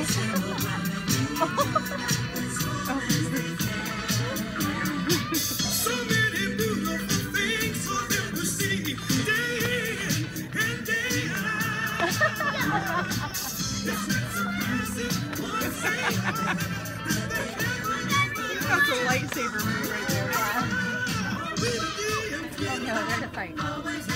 So many beautiful things for them to see day in and day out. That's a lightsaber movie right there. Oh no, they're gonna fight.